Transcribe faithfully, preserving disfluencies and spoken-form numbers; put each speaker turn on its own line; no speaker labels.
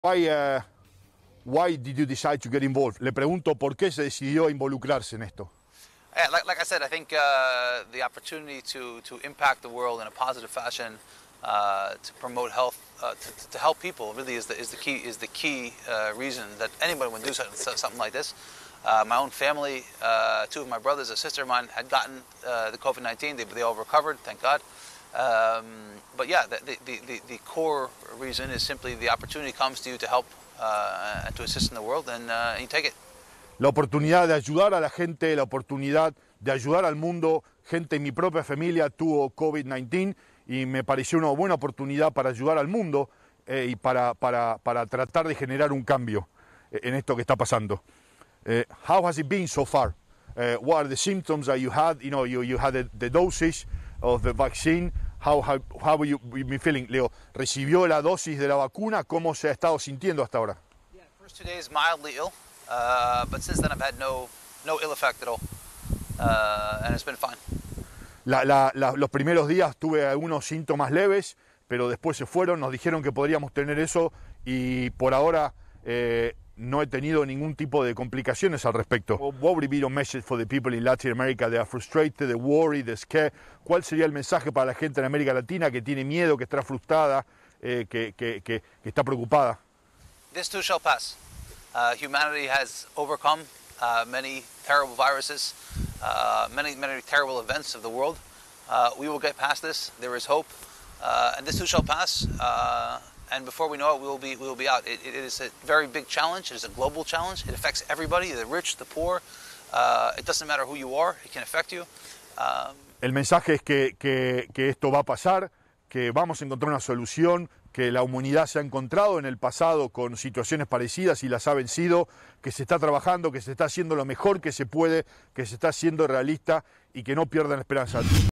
Why, uh, why did you decide to get involved? Le pregunto por qué se decidió involucrarse en esto.
Yeah, like, like I said, I think uh, the opportunity to, to impact the world in a positive fashion, uh, to promote health, uh, to, to help people, really is the, is the key is the key uh, reason that anybody would do something, something like this. Uh, my own family, uh, two of my brothers, a sister of mine, had gotten uh, the COVID nineteen. They, they all recovered, thank God. Um, but yeah, the, the, the, the core reason is simply the opportunity comes to you to help uh, and to assist in the world, and, uh, and you take it.
La oportunidad de ayudar a la gente, la oportunidad de ayudar al mundo. Gente en mi propia familia tuvo COVID diecinueve y me pareció una buena oportunidad para ayudar al mundo eh, y para, para, para tratar de generar un cambio en esto que está pasando. Uh, how has it been so far? Uh, what are the symptoms that you had? You know, you, you had the, the doses of the vaccine. How have how have you been feeling? Leo, ¿recibió la dosis de la vacuna? ¿Cómo se ha estado sintiendo hasta ahora?
Yeah, first two days mildly ill, uh, but since then I've had no no ill effect at all, uh, and it's been fine.
La, la, la, los primeros días tuve algunos síntomas leves, pero después se fueron. Nos dijeron que podríamos tener eso y por ahora eh, no he tenido ningún tipo de complicaciones al respecto. What would be your message for the people in Latin America? They are frustrated, they worry, they scared. ¿Cuál sería el mensaje para la gente en América Latina que tiene miedo, que está frustrada, eh, que, que, que, que está preocupada?
This too shall pass. Uh, humanity has overcome uh, many terrible viruses, uh, many many terrible events of the world. Uh, we will get past this. There is hope, uh, and this too shall pass. Uh, And before we know it, we will be we will be out. It, it is a very big challenge. It is a global challenge. It affects everybody, the rich, the poor. Uh, it doesn't matter who you are. It can affect you. Um,
El mensaje es que, que, que esto va a pasar, que vamos a encontrar una solución, que la humanidad se ha encontrado en el pasado con situaciones parecidas y las ha vencido, que se está trabajando, que se está haciendo lo mejor que se puede, que se está haciendo realista y que no pierdan la esperanza.